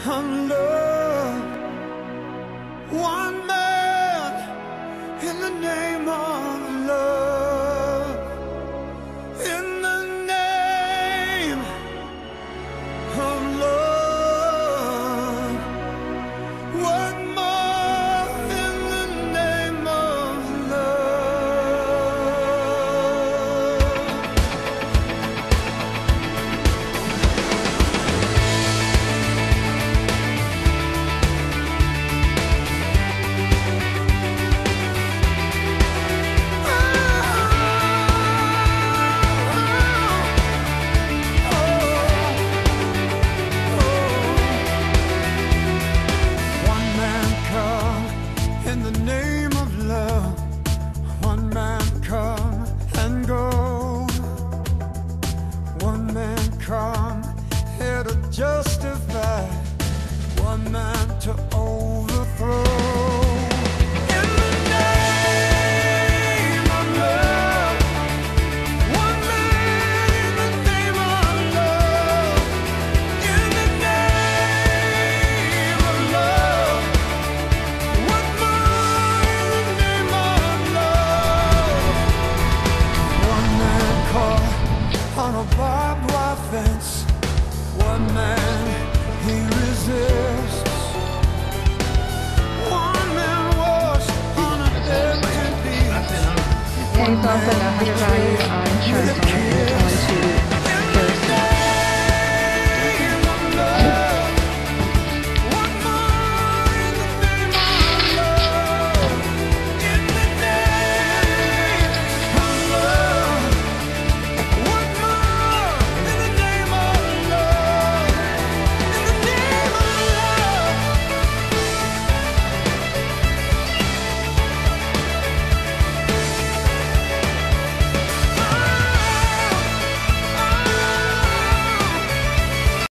on love. One man in the name of love. In the name of love. One more in the name of love. One man come in the name of love. One man come and go. One man come here to justify. One man to overthrow. In the name of love. One man in the name of love. In the name of love. One more in the name of love. One man caught on a barbed wire fence. One man he resists. One man was on an empty beach. Ganito pala, high value insurance on